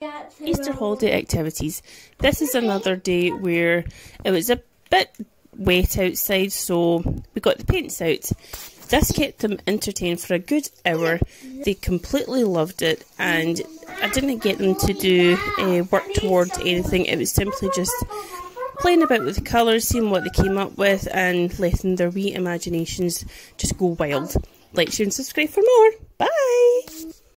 Easter holiday activities. This is another day where it was a bit wet outside, so we got the paints out. This kept them entertained for a good hour. They completely loved it, and I didn't get them to do work towards anything. It was simply just playing about with the colours, seeing what they came up with, and letting their wee imaginations just go wild. Like, share and subscribe for more. Bye!